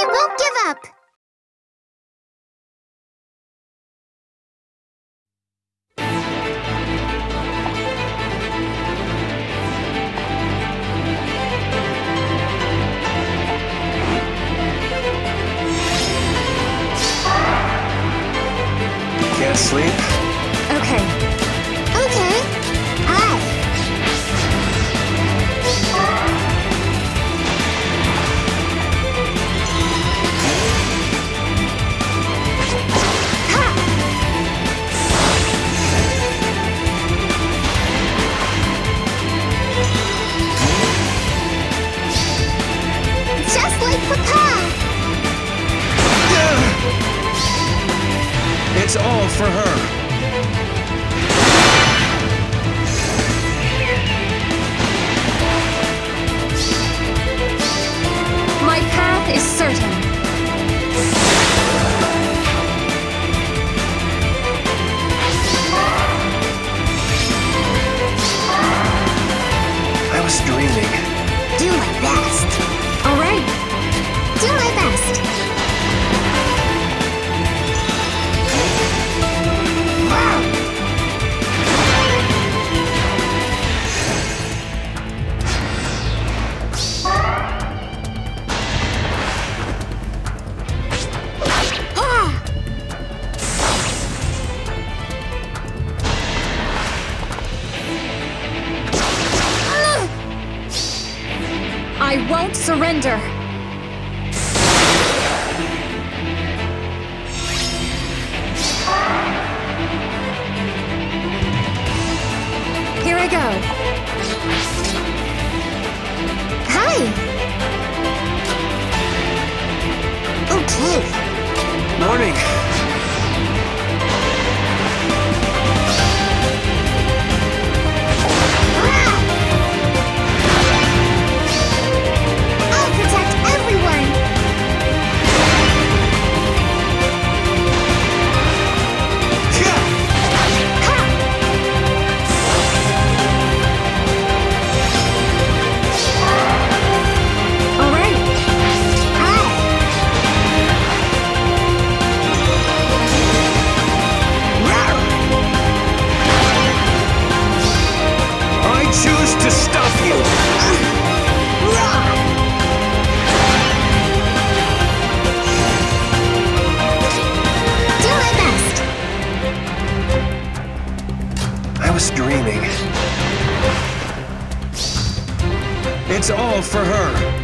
I won't give up! Can't sleep? Okay. Okay. Hi. Ha! Just like Papa! It's all for her. My path is certain. I was dreaming. Do my best. All right. Do my best. Wow. Ah! I won't surrender. Here I go. Hi. Okay. Morning. I'll protect everyone. Ha! All right. Hi. I choose to stop you. Do my best. I was dreaming. It's all for her.